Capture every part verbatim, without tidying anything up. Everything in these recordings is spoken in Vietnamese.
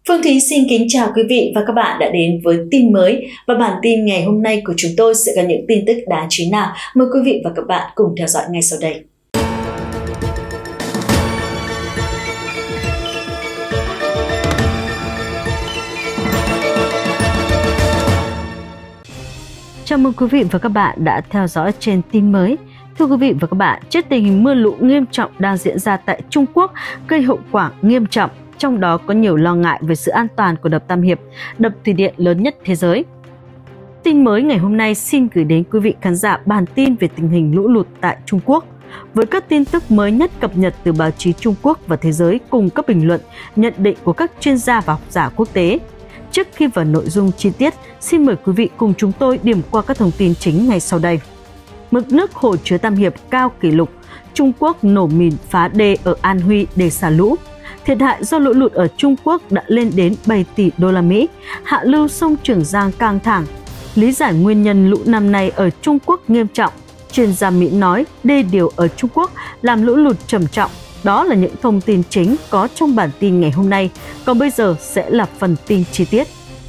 Phương Thúy xin kính chào quý vị và các bạn đã đến với tin mới, và bản tin ngày hôm nay của chúng tôi sẽ có những tin tức đáng chú ý nào. Mời quý vị và các bạn cùng theo dõi ngay sau đây. Chào mừng quý vị và các bạn đã theo dõi trên tin mới. Thưa quý vị và các bạn, trước tình hình mưa lũ nghiêm trọng đang diễn ra tại Trung Quốc gây hậu quả nghiêm trọng, trong đó có nhiều lo ngại về sự an toàn của đập Tam Hiệp, đập thủy điện lớn nhất thế giới. Tin mới ngày hôm nay xin gửi đến quý vị khán giả bản tin về tình hình lũ lụt tại Trung Quốc, với các tin tức mới nhất cập nhật từ báo chí Trung Quốc và thế giới cùng các bình luận, nhận định của các chuyên gia và học giả quốc tế. Trước khi vào nội dung chi tiết, xin mời quý vị cùng chúng tôi điểm qua các thông tin chính ngay sau đây. Mực nước hồ chứa Tam Hiệp cao kỷ lục, Trung Quốc nổ mìn phá đê ở An Huy để xả lũ. Thiệt hại do lũ lụt ở Trung Quốc đã lên đến bảy tỷ đô la Mỹ, hạ lưu sông Trường Giang căng thẳng. Lý giải nguyên nhân lũ năm nay ở Trung Quốc nghiêm trọng, chuyên gia Mỹ nói đê điều ở Trung Quốc làm lũ lụt trầm trọng. Đó là những thông tin chính có trong bản tin ngày hôm nay, còn bây giờ sẽ là phần tin chi tiết.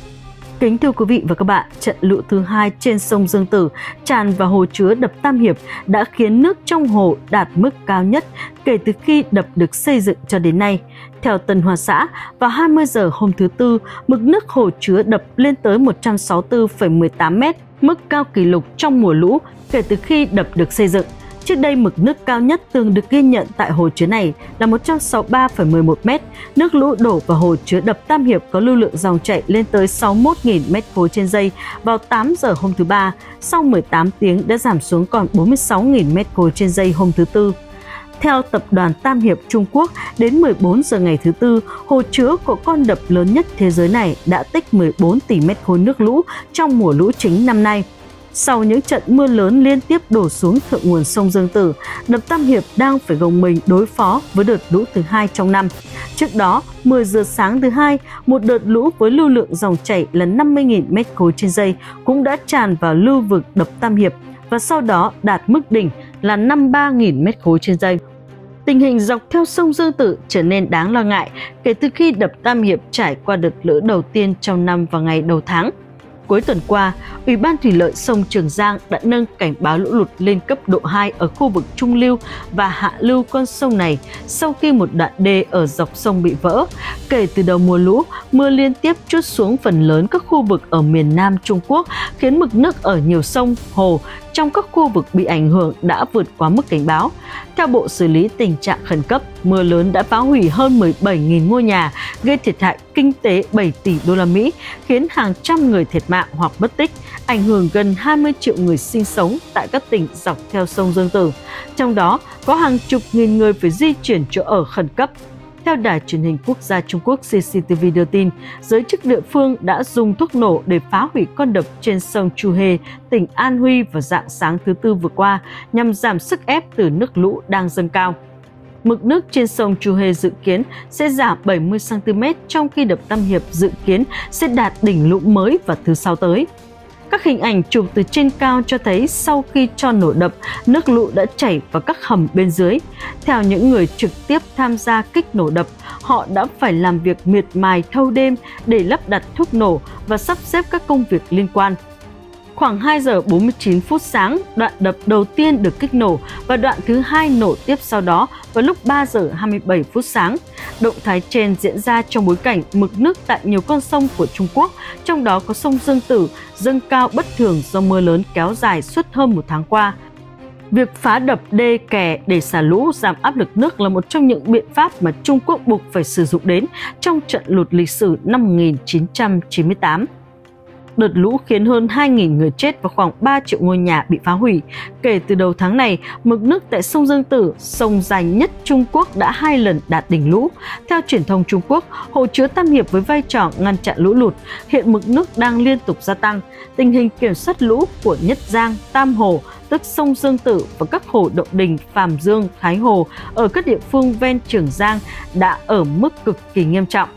Kính thưa quý vị và các bạn, trận lũ thứ hai trên sông Dương Tử tràn vào hồ chứa đập Tam Hiệp đã khiến nước trong hồ đạt mức cao nhất kể từ khi đập được xây dựng cho đến nay. Theo Tân Hoa Xã, vào hai mươi giờ hôm thứ Tư, mực nước hồ chứa đập lên tới một trăm sáu mươi tư phẩy mười tám mét, mức cao kỷ lục trong mùa lũ kể từ khi đập được xây dựng. Trước đây, mực nước cao nhất từng được ghi nhận tại hồ chứa này là một trăm sáu mươi ba phẩy mười một mét. Nước lũ đổ vào hồ chứa đập Tam Hiệp có lưu lượng dòng chảy lên tới sáu mươi mốt nghìn mét khối trên giây vào tám giờ hôm thứ Ba. Sau mười tám tiếng đã giảm xuống còn bốn mươi sáu nghìn mét khối trên giây hôm thứ Tư. Theo tập đoàn Tam Hiệp Trung Quốc, đến mười bốn giờ ngày thứ Tư, hồ chứa của con đập lớn nhất thế giới này đã tích mười bốn tỷ mét khối nước lũ trong mùa lũ chính năm nay. Sau những trận mưa lớn liên tiếp đổ xuống thượng nguồn sông Dương Tử, đập Tam Hiệp đang phải gồng mình đối phó với đợt lũ thứ hai trong năm. Trước đó, mười giờ sáng thứ Hai, một đợt lũ với lưu lượng dòng chảy là năm mươi nghìn mét khối trên giây cũng đã tràn vào lưu vực đập Tam Hiệp và sau đó đạt mức đỉnh là năm mươi ba nghìn mét khối trên giây. Tình hình dọc theo sông Dương Tử trở nên đáng lo ngại kể từ khi đập Tam Hiệp trải qua đợt lũ đầu tiên trong năm vào ngày đầu tháng. Cuối tuần qua, Ủy ban Thủy lợi sông Trường Giang đã nâng cảnh báo lũ lụt lên cấp độ hai ở khu vực trung lưu và hạ lưu con sông này sau khi một đoạn đê ở dọc sông bị vỡ. Kể từ đầu mùa lũ, mưa liên tiếp trút xuống phần lớn các khu vực ở miền Nam Trung Quốc, khiến mực nước ở nhiều sông, hồ trong các khu vực bị ảnh hưởng đã vượt quá mức cảnh báo. Theo Bộ Xử lý Tình trạng Khẩn cấp, mưa lớn đã phá hủy hơn mười bảy nghìn ngôi nhà, gây thiệt hại kinh tế bảy tỷ đô la Mỹ, khiến hàng trăm người thiệt mạng hoặc mất tích, ảnh hưởng gần hai mươi triệu người sinh sống tại các tỉnh dọc theo sông Dương Tử. Trong đó, có hàng chục nghìn người phải di chuyển chỗ ở khẩn cấp. Theo Đài truyền hình quốc gia Trung Quốc xê xê tê vê đưa tin, giới chức địa phương đã dùng thuốc nổ để phá hủy con đập trên sông Chu Hê, tỉnh An Huy vào rạng sáng thứ Tư vừa qua nhằm giảm sức ép từ nước lũ đang dâng cao. Mực nước trên sông Chu Hê dự kiến sẽ giảm bảy mươi xăng ti mét, trong khi đập Tam Hiệp dự kiến sẽ đạt đỉnh lũ mới vào thứ Sáu tới. Các hình ảnh chụp từ trên cao cho thấy sau khi cho nổ đập, nước lũ đã chảy vào các hầm bên dưới. Theo những người trực tiếp tham gia kích nổ đập, họ đã phải làm việc miệt mài thâu đêm để lắp đặt thuốc nổ và sắp xếp các công việc liên quan. Khoảng hai giờ bốn mươi chín phút sáng, đoạn đập đầu tiên được kích nổ và đoạn thứ hai nổ tiếp sau đó vào lúc ba giờ hai mươi bảy phút sáng. Động thái trên diễn ra trong bối cảnh mực nước tại nhiều con sông của Trung Quốc, trong đó có sông Dương Tử, dâng cao bất thường do mưa lớn kéo dài suốt hơn một tháng qua. Việc phá đập đê kè để xả lũ giảm áp lực nước là một trong những biện pháp mà Trung Quốc buộc phải sử dụng đến trong trận lụt lịch sử năm một nghìn chín trăm chín mươi tám. Đợt lũ khiến hơn hai nghìn người chết và khoảng ba triệu ngôi nhà bị phá hủy. Kể từ đầu tháng này, mực nước tại sông Dương Tử, sông dài nhất Trung Quốc đã hai lần đạt đỉnh lũ. Theo truyền thông Trung Quốc, hồ chứa Tam Hiệp với vai trò ngăn chặn lũ lụt, hiện mực nước đang liên tục gia tăng. Tình hình kiểm soát lũ của Nhất Giang, Tam Hồ, tức sông Dương Tử và các hồ Động Đình, Phàm Dương, Thái Hồ ở các địa phương ven Trường Giang đã ở mức cực kỳ nghiêm trọng.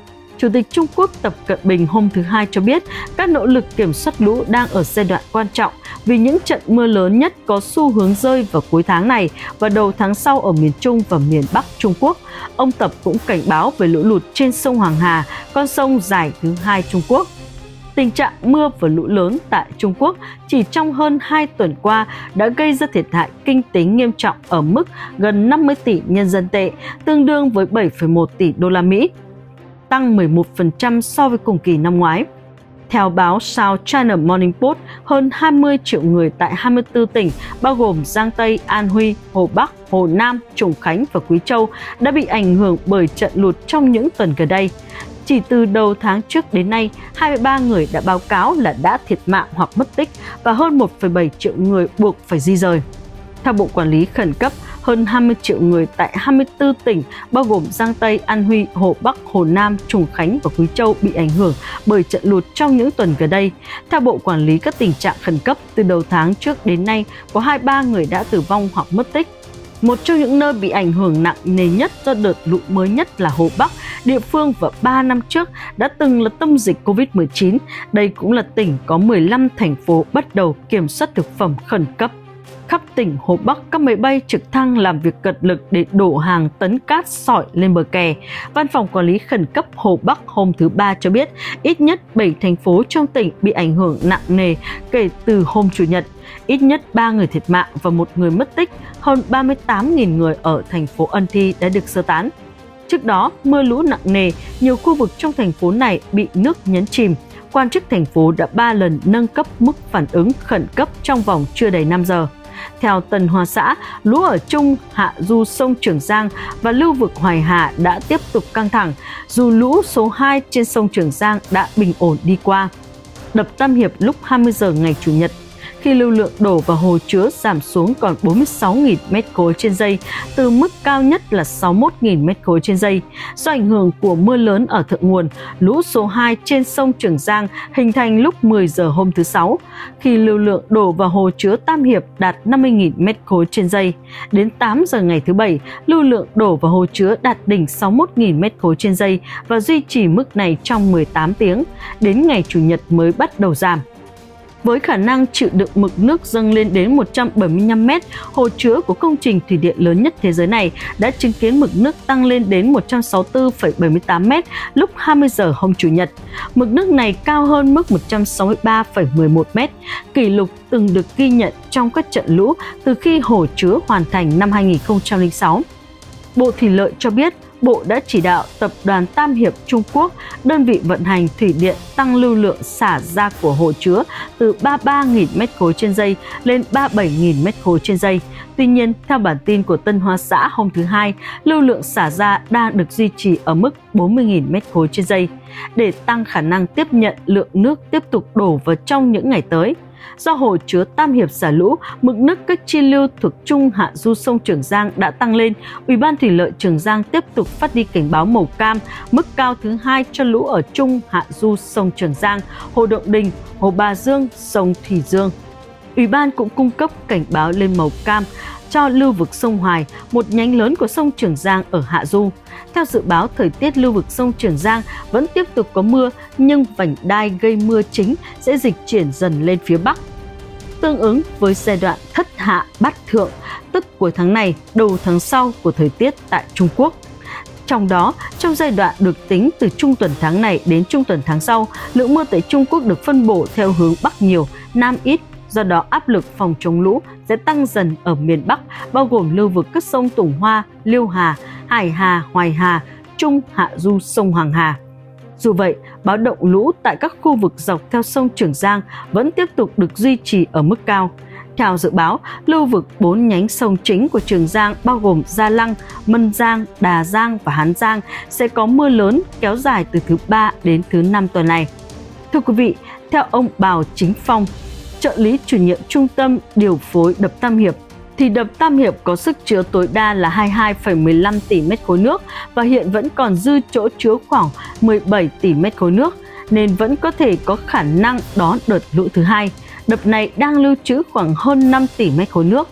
Chủ tịch Trung Quốc Tập Cận Bình hôm thứ Hai cho biết các nỗ lực kiểm soát lũ đang ở giai đoạn quan trọng vì những trận mưa lớn nhất có xu hướng rơi vào cuối tháng này và đầu tháng sau ở miền Trung và miền Bắc Trung Quốc. Ông Tập cũng cảnh báo về lũ lụt trên sông Hoàng Hà, con sông dài thứ hai Trung Quốc. Tình trạng mưa và lũ lớn tại Trung Quốc chỉ trong hơn hai tuần qua đã gây ra thiệt hại kinh tế nghiêm trọng ở mức gần năm mươi tỷ nhân dân tệ, tương đương với bảy phẩy một tỷ đô la Mỹ, tăng mười một phần trăm so với cùng kỳ năm ngoái. Theo báo South China Morning Post, hơn hai mươi triệu người tại hai mươi tư tỉnh bao gồm Giang Tây, An Huy, Hồ Bắc, Hồ Nam, Trùng Khánh và Quý Châu đã bị ảnh hưởng bởi trận lụt trong những tuần gần đây. Chỉ từ đầu tháng trước đến nay, hai mươi ba người đã báo cáo là đã thiệt mạng hoặc mất tích và hơn một phẩy bảy triệu người buộc phải di rời. Theo Bộ Quản lý Khẩn cấp, hơn hai mươi triệu người tại hai mươi tư tỉnh bao gồm Giang Tây, An Huy, Hồ Bắc, Hồ Nam, Trùng Khánh và Quý Châu bị ảnh hưởng bởi trận lụt trong những tuần gần đây. Theo Bộ Quản lý các tình trạng khẩn cấp, từ đầu tháng trước đến nay có hai mươi ba người đã tử vong hoặc mất tích. Một trong những nơi bị ảnh hưởng nặng nề nhất do đợt lũ mới nhất là Hồ Bắc, địa phương vào ba năm trước đã từng là tâm dịch Covid mười chín. Đây cũng là tỉnh có mười lăm thành phố bắt đầu kiểm soát thực phẩm khẩn cấp. Khắp tỉnh Hồ Bắc, các máy bay trực thăng làm việc cật lực để đổ hàng tấn cát sỏi lên bờ kè. Văn phòng Quản lý Khẩn cấp Hồ Bắc hôm thứ Ba cho biết ít nhất bảy thành phố trong tỉnh bị ảnh hưởng nặng nề kể từ hôm Chủ nhật. Ít nhất ba người thiệt mạng và một người mất tích, hơn ba mươi tám nghìn người ở thành phố Ân Thi đã được sơ tán. Trước đó, mưa lũ nặng nề, nhiều khu vực trong thành phố này bị nước nhấn chìm. Quan chức thành phố đã ba lần nâng cấp mức phản ứng khẩn cấp trong vòng chưa đầy năm giờ. Theo Tân Hoa Xã, lũ ở Trung, Hạ du sông Trường Giang và lưu vực Hoài Hà đã tiếp tục căng thẳng, dù lũ số hai trên sông Trường Giang đã bình ổn đi qua. Đập Tam Hiệp lúc hai mươi giờ ngày Chủ nhật, khi lưu lượng đổ vào hồ chứa giảm xuống còn bốn mươi sáu nghìn mét khối trên giây, từ mức cao nhất là sáu mươi mốt nghìn mét khối trên giây. Do ảnh hưởng của mưa lớn ở thượng nguồn, lũ số hai trên sông Trường Giang hình thành lúc mười giờ hôm thứ Sáu, khi lưu lượng đổ vào hồ chứa Tam Hiệp đạt năm mươi nghìn mét khối trên giây. Đến tám giờ ngày thứ Bảy, lưu lượng đổ vào hồ chứa đạt đỉnh sáu mươi mốt nghìn mét khối trên giây và duy trì mức này trong mười tám tiếng. Đến ngày Chủ nhật mới bắt đầu giảm. Với khả năng chịu đựng mực nước dâng lên đến một trăm bảy mươi lăm mét, hồ chứa của công trình thủy điện lớn nhất thế giới này đã chứng kiến mực nước tăng lên đến một trăm sáu mươi tư phẩy bảy mươi tám mét lúc hai mươi giờ hôm Chủ nhật. Mực nước này cao hơn mức một trăm sáu mươi ba phẩy mười một mét, kỷ lục từng được ghi nhận trong các trận lũ từ khi hồ chứa hoàn thành năm hai nghìn không trăm lẻ sáu. Bộ Thủy lợi cho biết, Bộ đã chỉ đạo Tập đoàn Tam Hiệp Trung Quốc, đơn vị vận hành thủy điện, tăng lưu lượng xả ra của hồ chứa từ ba mươi ba nghìn mét khối trên giây lên ba mươi bảy nghìn mét khối trên giây. Tuy nhiên, theo bản tin của Tân Hoa Xã hôm thứ Hai, lưu lượng xả ra đang được duy trì ở mức bốn mươi nghìn mét khối trên giây. Để tăng khả năng tiếp nhận lượng nước tiếp tục đổ vào trong những ngày tới, do hồ chứa Tam Hiệp xả lũ, mực nước các chi lưu thuộc trung hạ du sông Trường Giang đã tăng lên, Ủy ban Thủy lợi Trường Giang tiếp tục phát đi cảnh báo màu cam, mức cao thứ hai cho lũ ở trung hạ du sông Trường Giang, hồ Động Đình, hồ Bà Dương, sông Thủy Dương. Ủy ban cũng cung cấp cảnh báo lên màu cam cho lưu vực sông Hoài, một nhánh lớn của sông Trường Giang ở hạ du. Theo dự báo, thời tiết lưu vực sông Trường Giang vẫn tiếp tục có mưa, nhưng vành đai gây mưa chính sẽ dịch chuyển dần lên phía Bắc. Tương ứng với giai đoạn thất hạ bát thượng, tức cuối tháng này, đầu tháng sau của thời tiết tại Trung Quốc. Trong đó, trong giai đoạn được tính từ trung tuần tháng này đến trung tuần tháng sau, lượng mưa tại Trung Quốc được phân bổ theo hướng Bắc nhiều, Nam ít. Do đó, áp lực phòng chống lũ sẽ tăng dần ở miền Bắc, bao gồm lưu vực các sông Tùng Hoa, Liêu Hà, Hải Hà, Hoài Hà, Trung hạ du sông Hoàng Hà. Dù vậy, báo động lũ tại các khu vực dọc theo sông Trường Giang vẫn tiếp tục được duy trì ở mức cao. Theo dự báo, lưu vực bốn nhánh sông chính của Trường Giang bao gồm Gia Lăng, Mân Giang, Đà Giang và Hán Giang sẽ có mưa lớn kéo dài từ thứ ba đến thứ năm tuần này. Thưa quý vị, theo ông Bào Chính Phong, trợ lý chủ nhiệm trung tâm điều phối đập Tam Hiệp, thì đập Tam Hiệp có sức chứa tối đa là hai mươi hai phẩy mười lăm tỷ mét khối nước và hiện vẫn còn dư chỗ chứa khoảng mười bảy tỷ mét khối nước, nên vẫn có thể có khả năng đón đợt lũ thứ hai. Đập này đang lưu trữ khoảng hơn năm tỷ mét khối nước.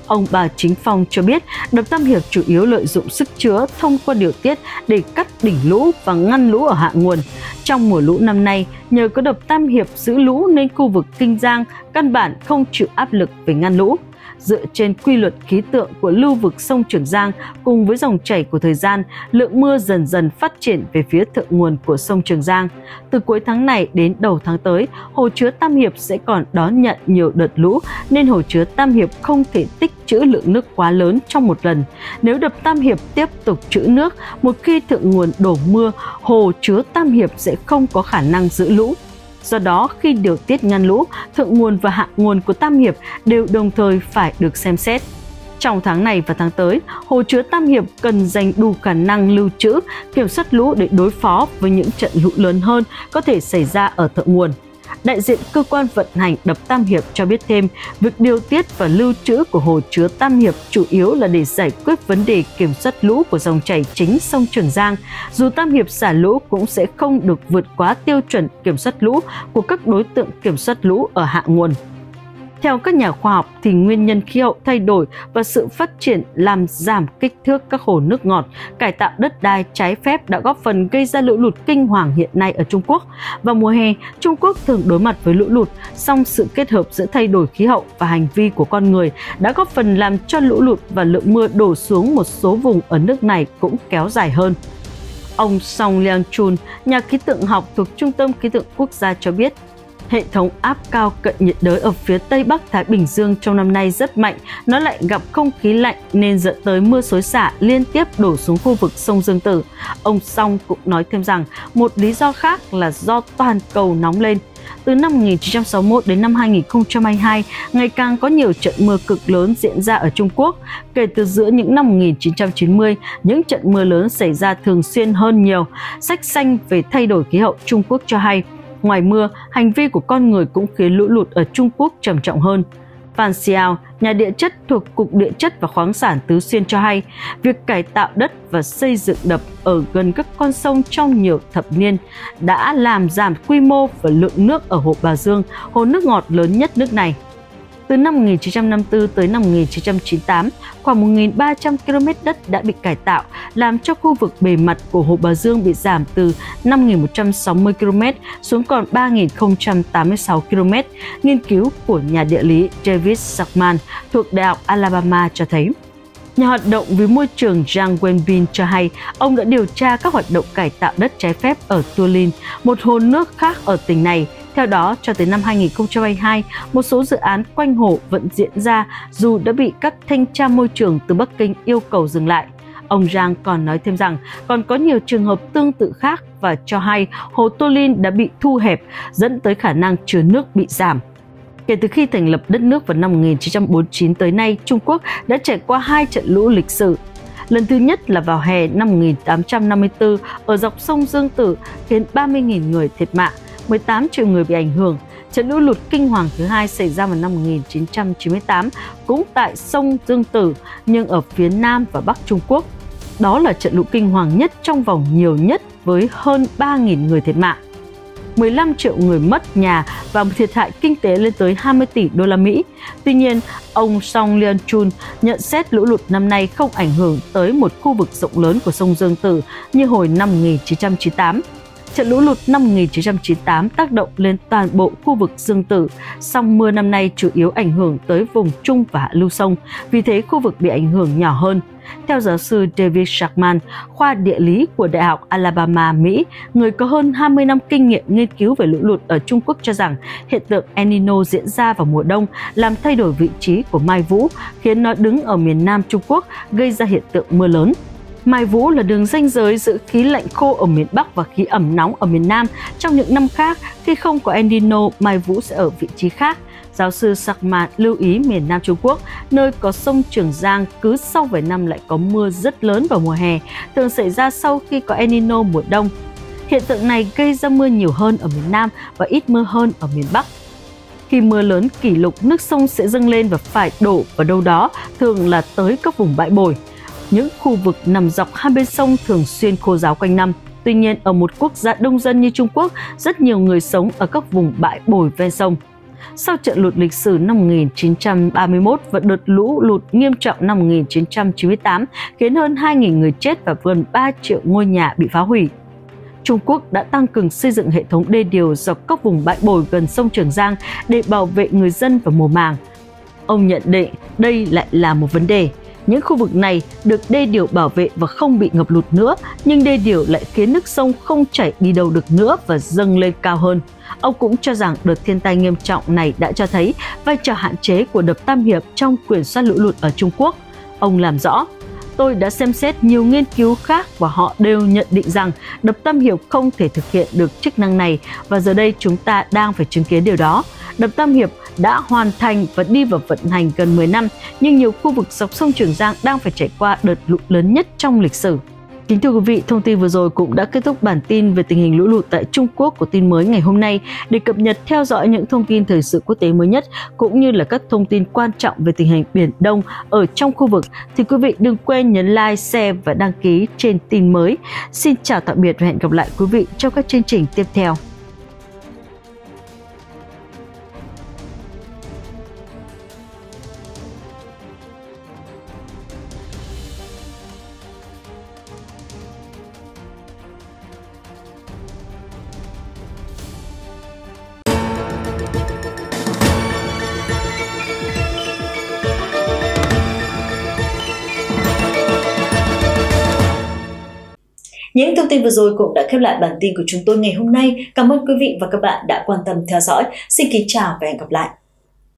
Ông Bà Chính Phong cho biết đập Tam Hiệp chủ yếu lợi dụng sức chứa thông qua điều tiết để cắt đỉnh lũ và ngăn lũ ở hạ nguồn. Trong mùa lũ năm nay, nhờ có đập Tam Hiệp giữ lũ nên khu vực Kinh Giang căn bản không chịu áp lực về ngăn lũ. Dựa trên quy luật khí tượng của lưu vực sông Trường Giang cùng với dòng chảy của thời gian, lượng mưa dần dần phát triển về phía thượng nguồn của sông Trường Giang. Từ cuối tháng này đến đầu tháng tới, hồ chứa Tam Hiệp sẽ còn đón nhận nhiều đợt lũ nên hồ chứa Tam Hiệp không thể tích trữ lượng nước quá lớn trong một lần. Nếu đập Tam Hiệp tiếp tục trữ nước, một khi thượng nguồn đổ mưa, hồ chứa Tam Hiệp sẽ không có khả năng giữ lũ. Do đó, khi điều tiết ngăn lũ, thượng nguồn và hạ nguồn của Tam Hiệp đều đồng thời phải được xem xét. Trong tháng này và tháng tới, hồ chứa Tam Hiệp cần dành đủ khả năng lưu trữ, kiểm soát lũ để đối phó với những trận lũ lớn hơn có thể xảy ra ở thượng nguồn. Đại diện cơ quan vận hành đập Tam Hiệp cho biết thêm, việc điều tiết và lưu trữ của hồ chứa Tam Hiệp chủ yếu là để giải quyết vấn đề kiểm soát lũ của dòng chảy chính sông Trường Giang. Dù Tam Hiệp xả lũ cũng sẽ không được vượt quá tiêu chuẩn kiểm soát lũ của các đối tượng kiểm soát lũ ở hạ nguồn. Theo các nhà khoa học, thì nguyên nhân khí hậu thay đổi và sự phát triển làm giảm kích thước các hồ nước ngọt, cải tạo đất đai trái phép đã góp phần gây ra lũ lụt kinh hoàng hiện nay ở Trung Quốc. Vào mùa hè, Trung Quốc thường đối mặt với lũ lụt, song sự kết hợp giữa thay đổi khí hậu và hành vi của con người đã góp phần làm cho lũ lụt và lượng mưa đổ xuống một số vùng ở nước này cũng kéo dài hơn. Ông Song Liang-chun, nhà khí tượng học thuộc Trung tâm Khí tượng Quốc gia cho biết, hệ thống áp cao cận nhiệt đới ở phía Tây Bắc Thái Bình Dương trong năm nay rất mạnh, nó lại gặp không khí lạnh nên dẫn tới mưa xối xả liên tiếp đổ xuống khu vực sông Dương Tử. Ông Song cũng nói thêm rằng một lý do khác là do toàn cầu nóng lên. Từ năm một nghìn chín trăm sáu mươi mốt đến năm hai nghìn không trăm hai mươi hai, ngày càng có nhiều trận mưa cực lớn diễn ra ở Trung Quốc. Kể từ giữa những năm một nghìn chín trăm chín mươi, những trận mưa lớn xảy ra thường xuyên hơn nhiều. Sách xanh về thay đổi khí hậu Trung Quốc cho hay, ngoài mưa, hành vi của con người cũng khiến lũ lụt ở Trung Quốc trầm trọng hơn. Phan Xiao, nhà địa chất thuộc Cục Địa chất và Khoáng sản Tứ Xuyên cho hay, việc cải tạo đất và xây dựng đập ở gần các con sông trong nhiều thập niên đã làm giảm quy mô và lượng nước ở hồ Bà Dương, hồ nước ngọt lớn nhất nước này. Từ năm một nghìn chín trăm năm mươi tư tới năm một nghìn chín trăm chín mươi tám, khoảng một nghìn ba trăm ki lô mét đất đã bị cải tạo, làm cho khu vực bề mặt của hồ Bà Dương bị giảm từ năm nghìn một trăm sáu mươi ki lô mét xuống còn ba nghìn không trăm tám mươi sáu ki lô mét. Nghiên cứu của nhà địa lý David Sackman thuộc Đại học Alabama cho thấy. Nhà hoạt động vì môi trường Zhang Wenbin cho hay, ông đã điều tra các hoạt động cải tạo đất trái phép ở Tuolin, một hồ nước khác ở tỉnh này. Theo đó, cho tới năm hai nghìn không trăm hai mươi hai, một số dự án quanh hồ vẫn diễn ra dù đã bị các thanh tra môi trường từ Bắc Kinh yêu cầu dừng lại. Ông Zhang còn nói thêm rằng còn có nhiều trường hợp tương tự khác và cho hay hồ Tuolin đã bị thu hẹp, dẫn tới khả năng chứa nước bị giảm. Kể từ khi thành lập đất nước vào năm một nghìn chín trăm bốn mươi chín tới nay, Trung Quốc đã trải qua hai trận lũ lịch sử. Lần thứ nhất là vào hè năm một nghìn tám trăm năm mươi tư ở dọc sông Dương Tử khiến ba mươi nghìn người thiệt mạng, mười tám triệu người bị ảnh hưởng. Trận lũ lụt kinh hoàng thứ hai xảy ra vào năm một nghìn chín trăm chín mươi tám cũng tại sông Dương Tử nhưng ở phía Nam và Bắc Trung Quốc. Đó là trận lũ kinh hoàng nhất trong vòng nhiều nhất với hơn ba nghìn người thiệt mạng, mười lăm triệu người mất nhà và thiệt hại kinh tế lên tới hai mươi tỷ đô la Mỹ. Tuy nhiên, ông Song Liang-chun nhận xét lũ lụt năm nay không ảnh hưởng tới một khu vực rộng lớn của sông Dương Tử như hồi năm một nghìn chín trăm chín mươi tám. Trận lũ lụt năm một nghìn chín trăm chín mươi tám tác động lên toàn bộ khu vực Dương Tử, song mưa năm nay chủ yếu ảnh hưởng tới vùng trung và hạ lưu sông, vì thế khu vực bị ảnh hưởng nhỏ hơn. Theo giáo sư David Sackman, khoa địa lý của Đại học Alabama, Mỹ, người có hơn hai mươi năm kinh nghiệm nghiên cứu về lũ lụt ở Trung Quốc cho rằng hiện tượng El Nino diễn ra vào mùa đông làm thay đổi vị trí của Mai Vũ, khiến nó đứng ở miền Nam Trung Quốc, gây ra hiện tượng mưa lớn. Mai Vũ là đường ranh giới giữa khí lạnh khô ở miền Bắc và khí ẩm nóng ở miền Nam. Trong những năm khác, khi không có El Nino, Mai Vũ sẽ ở vị trí khác. Giáo sư Sackman lưu ý miền Nam Trung Quốc, nơi có sông Trường Giang, cứ sau vài năm lại có mưa rất lớn vào mùa hè, thường xảy ra sau khi có El Nino mùa đông. Hiện tượng này gây ra mưa nhiều hơn ở miền Nam và ít mưa hơn ở miền Bắc. Khi mưa lớn kỷ lục, nước sông sẽ dâng lên và phải đổ vào đâu đó, thường là tới các vùng bãi bồi. Những khu vực nằm dọc hai bên sông thường xuyên khô ráo quanh năm. Tuy nhiên, ở một quốc gia đông dân như Trung Quốc, rất nhiều người sống ở các vùng bãi bồi ven sông. Sau trận lụt lịch sử năm một nghìn chín trăm ba mươi mốt và đợt lũ lụt nghiêm trọng năm một nghìn chín trăm chín mươi tám khiến hơn hai nghìn người chết và gần ba triệu ngôi nhà bị phá hủy. Trung Quốc đã tăng cường xây dựng hệ thống đê điều dọc các vùng bãi bồi gần sông Trường Giang để bảo vệ người dân và mùa màng. Ông nhận định đây lại là một vấn đề. Những khu vực này được đê điều bảo vệ và không bị ngập lụt nữa, nhưng đê điều lại khiến nước sông không chảy đi đâu được nữa và dâng lên cao hơn. Ông cũng cho rằng đợt thiên tai nghiêm trọng này đã cho thấy vai trò hạn chế của đập Tam Hiệp trong kiểm soát lũ lụt ở Trung Quốc. Ông làm rõ, tôi đã xem xét nhiều nghiên cứu khác và họ đều nhận định rằng đập Tam Hiệp không thể thực hiện được chức năng này và giờ đây chúng ta đang phải chứng kiến điều đó. Đập Tam Hiệp đã hoàn thành và đi vào vận hành gần mười năm, nhưng nhiều khu vực dọc sông Trường Giang đang phải trải qua đợt lũ lớn nhất trong lịch sử. Kính thưa quý vị, thông tin vừa rồi cũng đã kết thúc bản tin về tình hình lũ lụt tại Trung Quốc của tin mới ngày hôm nay. Để cập nhật theo dõi những thông tin thời sự quốc tế mới nhất cũng như là các thông tin quan trọng về tình hình Biển Đông ở trong khu vực thì quý vị đừng quên nhấn like, share và đăng ký trên tin mới. Xin chào tạm biệt và hẹn gặp lại quý vị trong các chương trình tiếp theo. Những thông tin vừa rồi cũng đã khép lại bản tin của chúng tôi ngày hôm nay. Cảm ơn quý vị và các bạn đã quan tâm theo dõi. Xin kính chào và hẹn gặp lại.